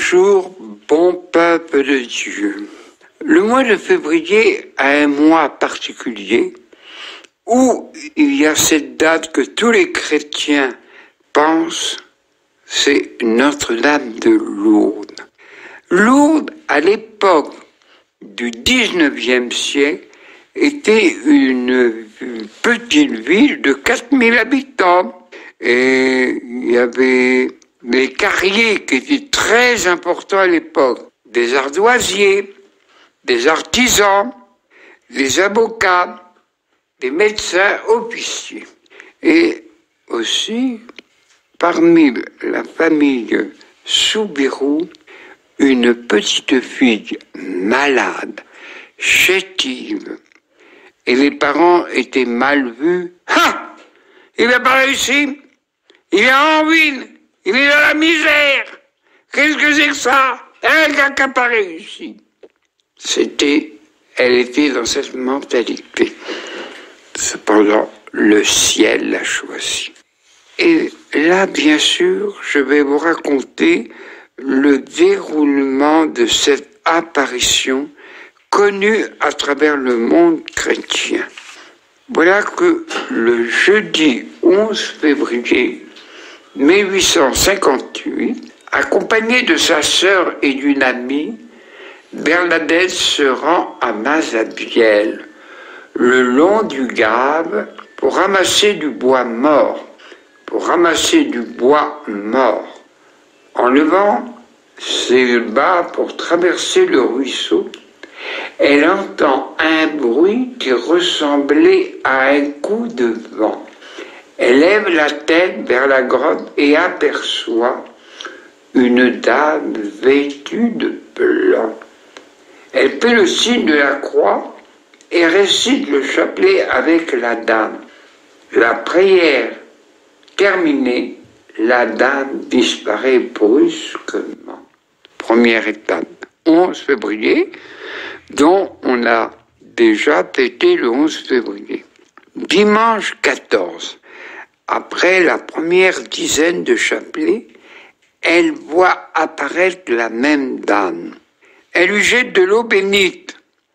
Bonjour, bon peuple de Dieu. Le mois de février a un mois particulier où il y a cette date que tous les chrétiens pensent, c'est Notre-Dame de Lourdes. Lourdes, à l'époque du 19e siècle, était une petite ville de 4000 habitants. Et il y avait des carriers qui étaient très importants à l'époque, des ardoisiers, des artisans, des avocats, des médecins officiers. Et aussi, parmi la famille Soubirous, une petite fille malade, chétive. Et les parents étaient mal vus. Ah! Il n'a pas réussi. Il est en ruine. Il est dans la misère. Qu'est-ce que c'est que ça? Elle n'a pas réussi. Elle était dans cette mentalité. Cependant, le ciel l'a choisi. Et là, bien sûr, je vais vous raconter le déroulement de cette apparition connue à travers le monde chrétien. Voilà que le jeudi 11 février 1858, accompagné de sa sœur et d'une amie, Bernadette se rend à Mazabielle, le long du Gave, pour ramasser du bois mort. En levant ses bas pour traverser le ruisseau, elle entend un bruit qui ressemblait à un coup de vent. Elle lève la tête vers la grotte et aperçoit une dame vêtue de blanc. Elle fait le signe de la croix et récite le chapelet avec la dame. La prière terminée, la dame disparaît brusquement. Première étape, 11 février, dont on a déjà fêté le 11 février. Dimanche 14, après la première dizaine de chapelets, elle voit apparaître la même dame. Elle lui jette de l'eau bénite.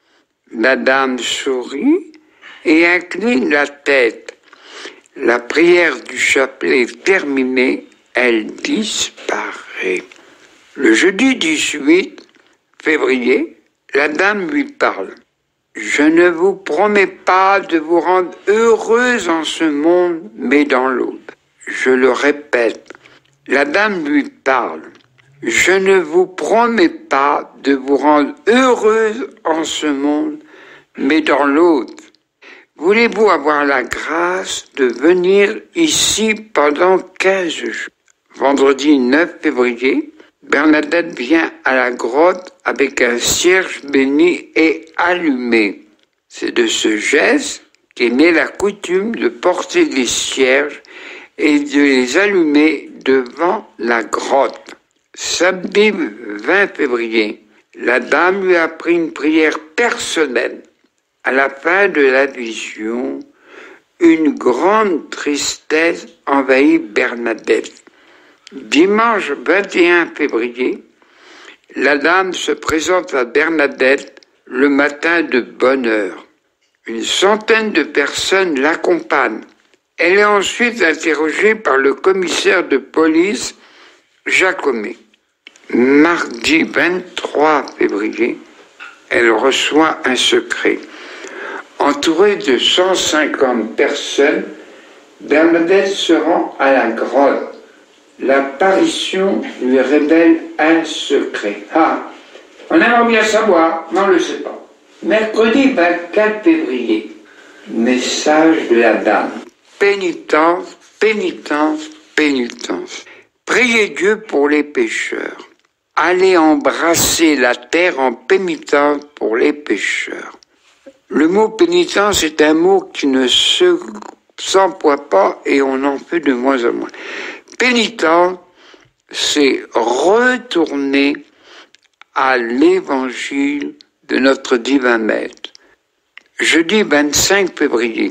La dame sourit et incline la tête. La prière du chapelet terminée, elle disparaît. Le jeudi 18 février, la dame lui parle. « Je ne vous promets pas de vous rendre heureuse en ce monde, mais dans l'autre. » Je le répète, la dame lui parle. « Je ne vous promets pas de vous rendre heureuse en ce monde, mais dans l'autre. Voulez-vous avoir la grâce de venir ici pendant 15 jours ?» Vendredi 9 février, Bernadette vient à la grotte avec un cierge béni et allumé. C'est de ce geste qu'est née la coutume de porter des cierges et de les allumer devant la grotte. Samedi 20 février, la dame lui a pris une prière personnelle. À la fin de la vision, une grande tristesse envahit Bernadette. Dimanche 21 février, la dame se présente à Bernadette le matin de bonne heure. Une centaine de personnes l'accompagnent. Elle est ensuite interrogée par le commissaire de police Jacomet. Mardi 23 février, elle reçoit un secret. Entourée de 150 personnes, Bernadette se rend à la grotte. L'apparition lui révèle un secret. Ah, on aimerait bien savoir, mais on ne le sait pas. Mercredi 24 février, message de la dame. Pénitence, pénitence, pénitence. Priez Dieu pour les pécheurs. Allez embrasser la terre en pénitence pour les pécheurs. Le mot pénitence est un mot qui ne s'emploie pas et on en fait de moins en moins. Pénitent, c'est retourner à l'évangile de notre divin maître. Jeudi 25 février,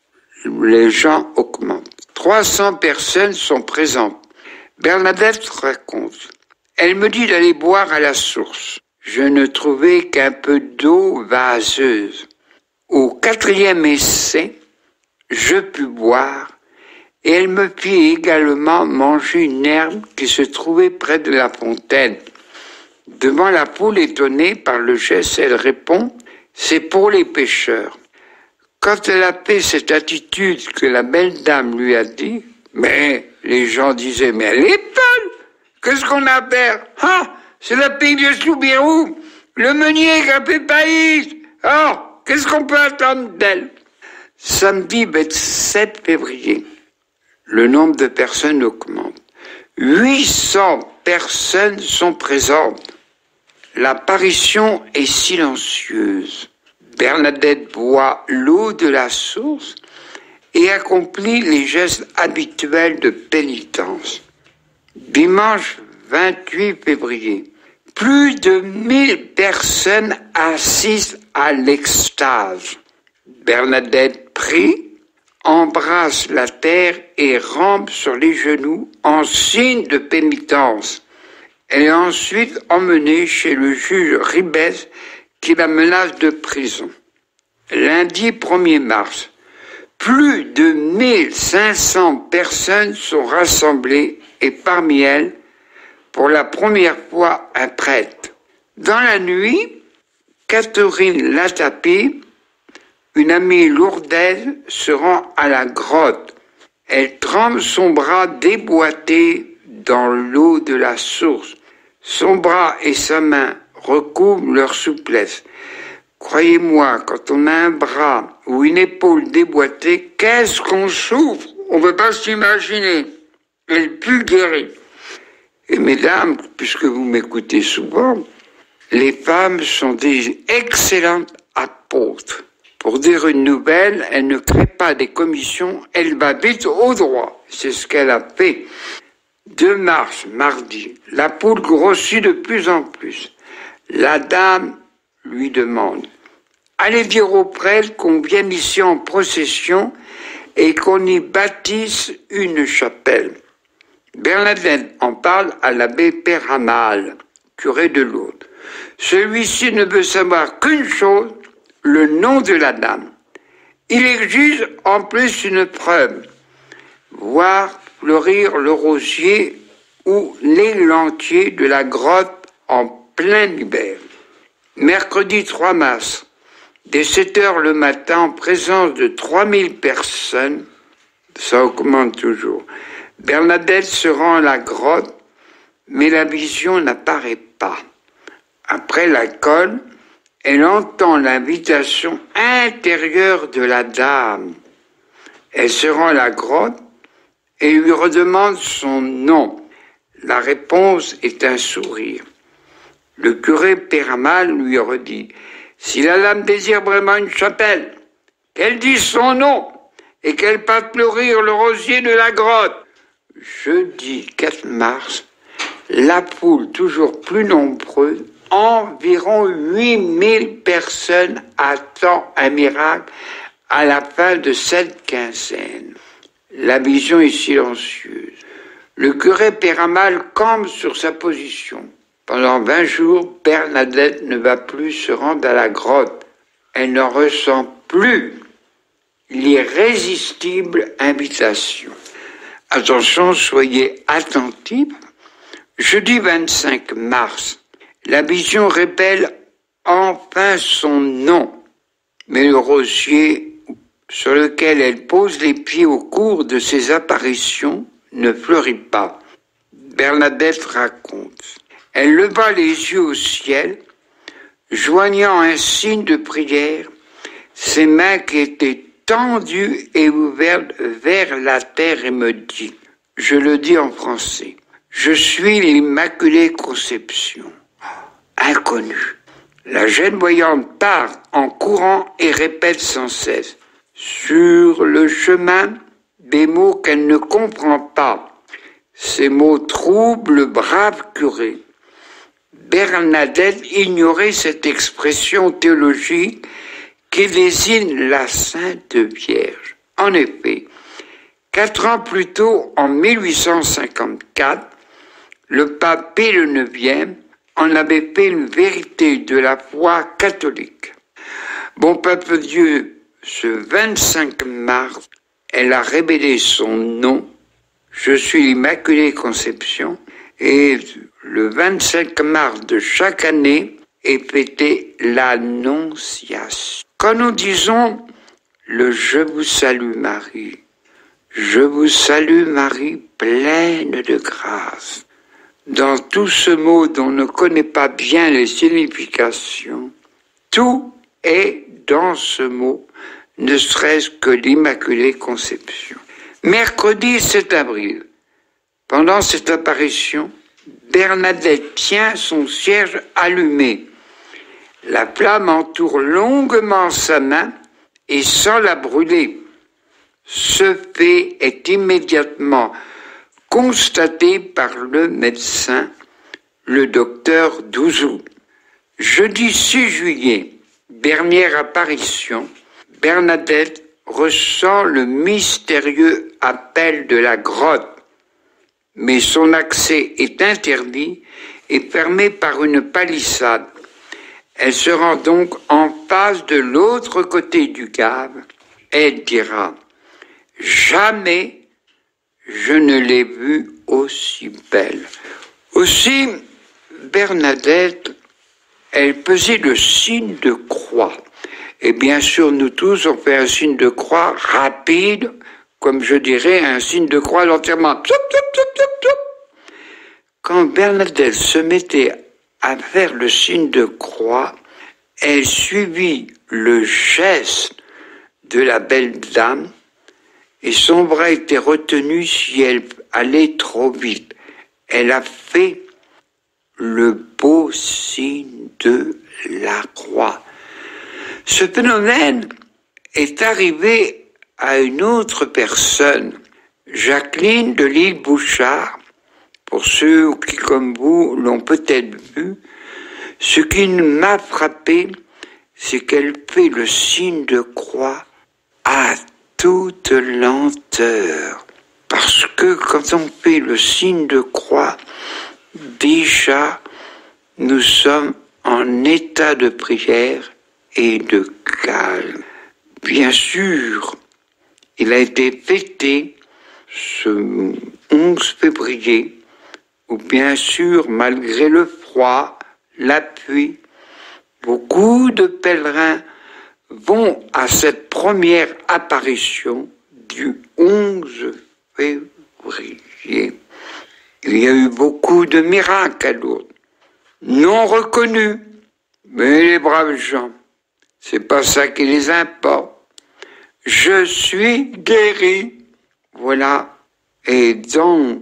les gens augmentent. 300 personnes sont présentes. Bernadette raconte. Elle me dit d'aller boire à la source. Je ne trouvais qu'un peu d'eau vaseuse. Au 4e essai, je pus boire, et elle me fit également manger une herbe qui se trouvait près de la fontaine. Devant la poule étonnée par le geste, elle répond « C'est pour les pêcheurs ». Quand elle a fait cette attitude que la belle dame lui a dit, mais les gens disaient « Mais elle est folle! Qu'est-ce qu'on a à faire? Ah, c'est la fille de Soubirou, le meunier qui a fait faillite. Oh, qu'est-ce qu'on peut attendre d'elle ?» Samedi 27 février, le nombre de personnes augmente. 800 personnes sont présentes. L'apparition est silencieuse. Bernadette boit l'eau de la source et accomplit les gestes habituels de pénitence. Dimanche 28 février, plus de 1000 personnes assistent à l'extase. Bernadette prie, embrasse la terre et rampe sur les genoux en signe de pénitence. Elle est ensuite emmenée chez le juge Ribes qui la menace de prison. Lundi 1er mars, plus de 1500 personnes sont rassemblées et parmi elles, pour la première fois, un prêtre. Dans la nuit, Catherine Latapie, une amie lourdaise, se rend à la grotte. Elle trempe son bras déboîté dans l'eau de la source. Son bras et sa main recouvrent leur souplesse. Croyez-moi, quand on a un bras ou une épaule déboîtée, qu'est-ce qu'on souffre? On ne peut pas s'imaginer. Elle put guérir. Et mesdames, puisque vous m'écoutez souvent, les femmes sont des excellentes apôtres. Pour dire une nouvelle, elle ne crée pas des commissions, elle va vite au droit. C'est ce qu'elle a fait. 2 mars, mardi, la poule grossit de plus en plus. La dame lui demande « Allez dire au prêtre qu'on vienne ici en procession et qu'on y bâtisse une chapelle. » Bernadette en parle à l'abbé Peramal, curé de Lourdes. Celui-ci ne veut savoir qu'une chose, le nom de la dame. Il exige en plus une preuve, voir fleurir le rosier ou l'élantier de la grotte en plein hiver. Mercredi 3 mars, dès 7 heures le matin, en présence de 3000 personnes, ça augmente toujours, Bernadette se rend à la grotte, mais la vision n'apparaît pas. Après la colle, elle entend l'invitation intérieure de la dame. Elle se rend à la grotte et lui redemande son nom. La réponse est un sourire. Le curé Peramal lui redit « Si la dame désire vraiment une chapelle, qu'elle dise son nom et qu'elle fasse fleurir le rosier de la grotte. » Jeudi 4 mars, la foule toujours plus nombreuse, environ 8000 personnes attendent un miracle à la fin de cette quinzaine. La vision est silencieuse. Le curé Peramal campe sur sa position. Pendant 20 jours, Bernadette ne va plus se rendre à la grotte. Elle n'en ressent plus l'irrésistible invitation. Attention, soyez attentifs. Jeudi 25 mars, la vision révèle enfin son nom, mais le rosier sur lequel elle pose les pieds au cours de ses apparitions ne fleurit pas. Bernadette raconte. Elle leva les yeux au ciel, joignant un signe de prière, ses mains qui étaient tendues et ouvertes vers la terre et me dit, je le dis en français, je suis l'Immaculée Conception, inconnue. La jeune voyante part en courant et répète sans cesse, sur le chemin, des mots qu'elle ne comprend pas. Ces mots troublent le brave curé. Bernadette ignorait cette expression théologique qui désigne la Sainte Vierge. En effet, 4 ans plus tôt, en 1854, le pape Pie le IX en avait fait une vérité de la foi catholique. Bon peuple de Dieu, ce 25 mars, elle a révélé son nom. Je suis l'Immaculée Conception. Et le 25 mars de chaque année est fêtée l'Annonciation. Quand nous disons le Je vous salue Marie, je vous salue Marie, pleine de grâce. Dans tout ce mot dont on ne connaît pas bien les significations, tout est dans ce mot, ne serait-ce que l'Immaculée Conception. Mercredi 7 avril, pendant cette apparition, Bernadette tient son cierge allumé. La flamme entoure longuement sa main et sans la brûler. Ce fait est immédiatement constaté par le médecin, le docteur Douzou. Jeudi 6 juillet, dernière apparition, Bernadette ressent le mystérieux appel de la grotte, mais son accès est interdit et fermé par une palissade. Elle se rend donc en face de l'autre côté du cave. Elle dira « Jamais je ne l'ai vue aussi belle ». Aussi, Bernadette, elle faisait le signe de croix. Et bien sûr, nous tous, on fait un signe de croix rapide, comme je dirais, un signe de croix l'enterrement. Quand Bernadette se mettait à faire le signe de croix, elle suivit le geste de la belle dame et son bras était retenu si elle allait trop vite. Elle a fait le beau signe de la croix. Ce phénomène est arrivé à une autre personne, Jacqueline de l'île Bouchard. Pour ceux qui, comme vous, l'ont peut-être vu, ce qui m'a frappé, c'est qu'elle fait le signe de croix à toute lenteur. Parce que quand on fait le signe de croix, déjà, nous sommes en état de prière et de calme. Bien sûr, il a été fêté ce 11 février, où bien sûr, malgré le froid, la pluie, beaucoup de pèlerins vont à cette première apparition du 11 février. Il y a eu beaucoup de miracles à Lourdes, non reconnus, mais les braves gens, c'est pas ça qui les importe. Je suis guéri. Voilà. Et dans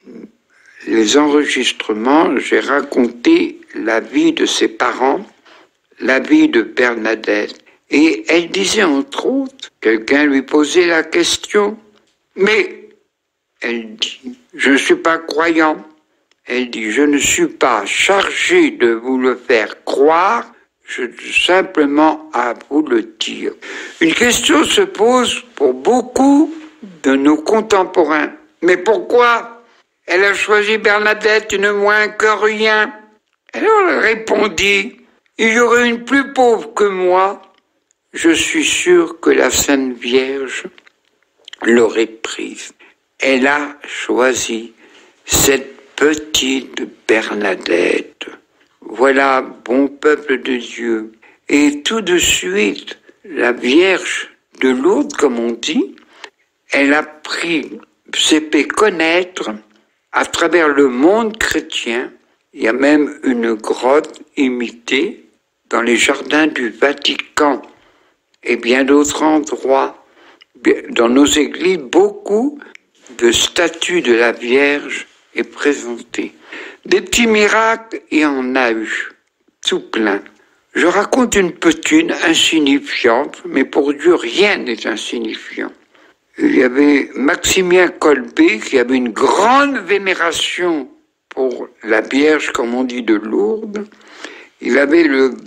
les enregistrements, j'ai raconté la vie de ses parents, la vie de Bernadette. Et elle disait entre autres, quelqu'un lui posait la question, mais elle dit, je ne suis pas croyant. Elle dit, je ne suis pas chargée de vous le faire croire, je suis simplement à vous le dire. Une question se pose pour beaucoup de nos contemporains. Mais pourquoi elle a choisi Bernadette une moins que rien? Alors elle répondit, il y aurait une plus pauvre que moi. Je suis sûr que la Sainte Vierge l'aurait prise. Elle a choisi cette petite Bernadette. Voilà, bon peuple de Dieu. Et tout de suite, la Vierge de Lourdes, comme on dit, elle a s'est fait connaître à travers le monde chrétien. Il y a même une grotte imitée dans les jardins du Vatican et bien d'autres endroits. Dans nos églises, beaucoup de statues de la Vierge est présentée. Des petits miracles, il y en a eu, tout plein. Je raconte une petite insignifiante, mais pour Dieu, rien n'est insignifiant. Il y avait Maximien Colbé qui avait une grande vénération pour la Vierge, comme on dit, de Lourdes. Il avait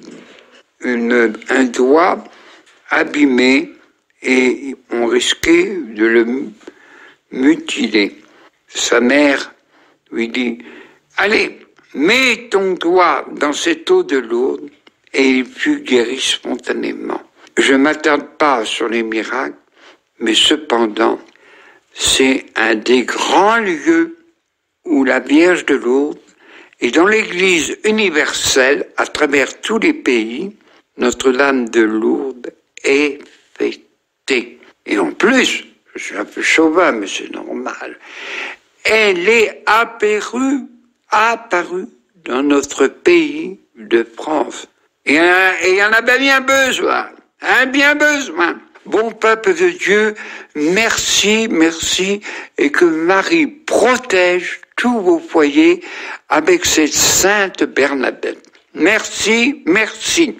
un doigt abîmé et on risquait de le mutiler. Sa mère lui dit, Allez, mets ton doigt dans cette eau de Lourdes et il fut guéri spontanément. Je ne m'attarde pas sur les miracles, mais cependant, c'est un des grands lieux où la Vierge de Lourdes est dans l'Église universelle à travers tous les pays. Notre-Dame de Lourdes est fêtée. Et en plus, je suis un peu chauvin, mais c'est normal, elle est apparue dans notre pays de France. Et il y en a bien besoin, bien besoin. Bon peuple de Dieu, merci, merci, et que Marie protège tous vos foyers avec cette sainte Bernadette. Merci, merci.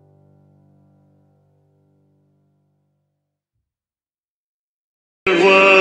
Voir